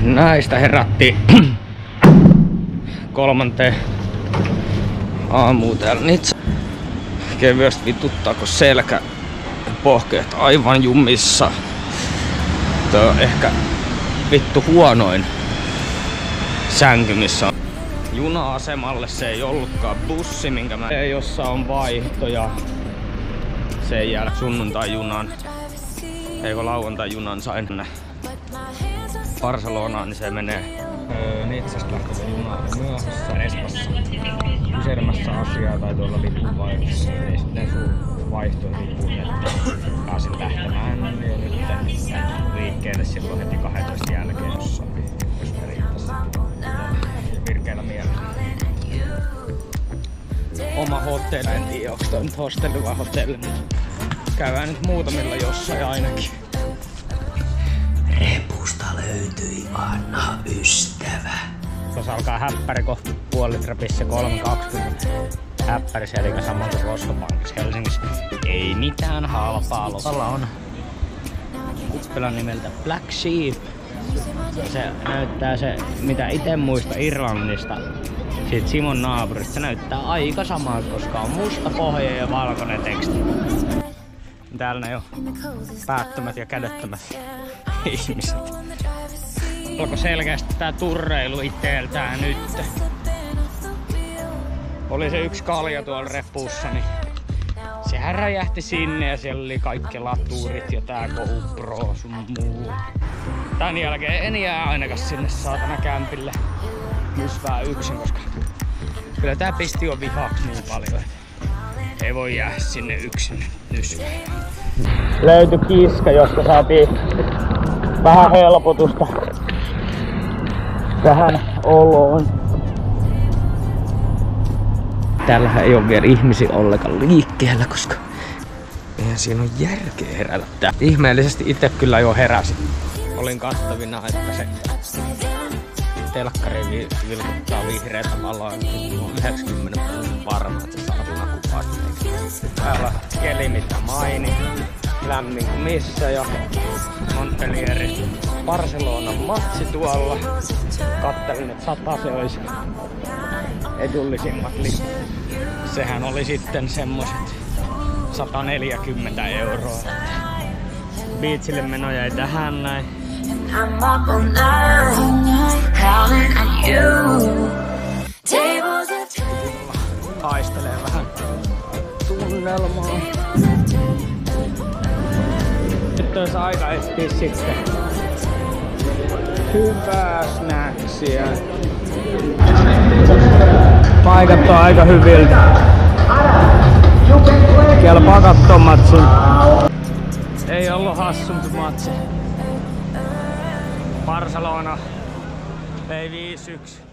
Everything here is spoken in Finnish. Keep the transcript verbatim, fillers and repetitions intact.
Näistä herättiin kolmanteen aamuun täällä Nitsa. Kevyesti vituttaa, kun selkä pohkeet aivan jumissa. Tää on ehkä vittu huonoin sänky, missä on. Juna-asemalle se ei ollutkaan bussi, minkä mä tein, jossa on vaihto ja sen jälkeen sunnuntai-junan, eikö lauantai-junan sain mennä Barcelonaan, niin se menee öö, Nitsasta lähtevä juna myöhässä Espassa kyselemässä asiaa tai tuolla lipunvaihdossa. Ja sitten sun vaihtoehtopuun, että pääsin lähtemään ja nyt liikkeelle silloin heti kaksitoista jälkeen, jossa jos me riittäisi virkeillä mielellä. Oma hotelli, en tiedä onko toi nyt hostelli vai hotelli, mutta käydään nyt muutamilla jossain ainakin. Repusta löytyi vanha ystävä. Tuossa alkaa häppäri kohta puoli litra pisse kolme kaksikymmentä. Häppärissä eli samoin kuin Roskopankissa Helsingissä. Ei mitään halpaa. Lopalla on kuppila nimeltä Black Sheep. Se näyttää se, mitä ite muista Irlannista. Siitä Simon naapurista. Se näyttää aika samaa, koska on musta pohja ja valkoinen teksti. Täällä ne on päättömät ja kädettömät ihmiset. Alkoi selkeästi tää turreilu itteeltään nyt. Oli se yksi kalja tuolla repussa, niin sehän räjähti sinne ja siellä oli kaikki laturit ja tää GoPro sun muu. Tän jälkeen en jää ainakaan sinne saatana kämpille mysvää yksin, koska kyllä tää pisti jo vihaksi niin paljon, että ei voi jää sinne yksin nysvää. Löytyi kiska, josta saatiin vähän helpotusta tähän oloon. Täällä ei ole vielä ihmisiä ollenkaan liikkeellä, koska eihän siinä ole järkeä herätä tää. Ihmeellisesti itse kyllä jo heräsin. Olin kattavina, että se telkkari vilkuttaa vihreätä valoa. yhdeksänkymmentä prosenttia varma, että se saa kuvaa. Täällä keli mitä maini. Lämmin kuin missä ja Montpellierin Barcelonan matsi tuolla. Kattelin, että sata se olisi edullisimmat liput. Sehän oli sitten semmoset sata neljäkymmentä euroa. Beachille meno jäi tähän näin. Haistelee vähän tunnelmaa. Nyt olisi aika etsiä sitten hyvää snacksia. Paikat on aika hyviltä. Kelpaa kattoo matsin. Ei ollut hassumpi matsi. Barcelona vei viisi yksi.